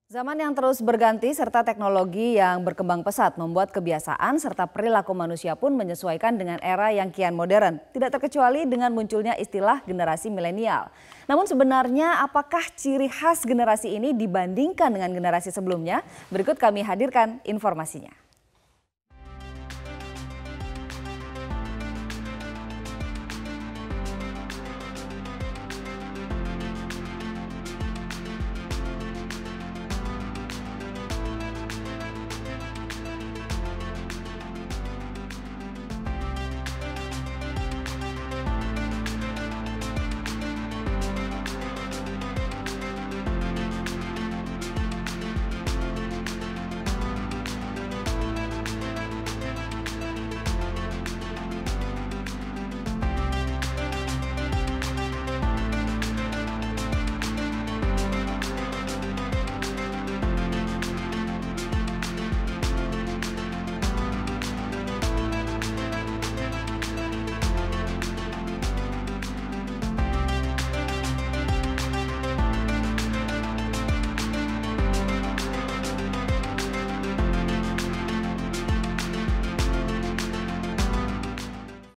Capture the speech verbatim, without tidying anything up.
Zaman yang terus berganti serta teknologi yang berkembang pesat membuat kebiasaan serta perilaku manusia pun menyesuaikan dengan era yang kian modern. Tidak terkecuali dengan munculnya istilah generasi milenial. Namun sebenarnya apakah ciri khas generasi ini dibandingkan dengan generasi sebelumnya? Berikut kami hadirkan informasinya.